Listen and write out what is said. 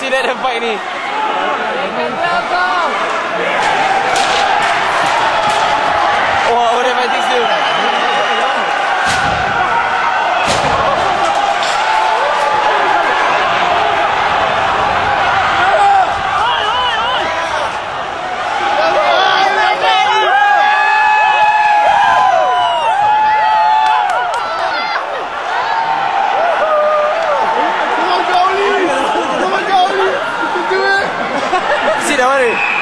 see that fight ni. Oh, what am I just doing? See that one?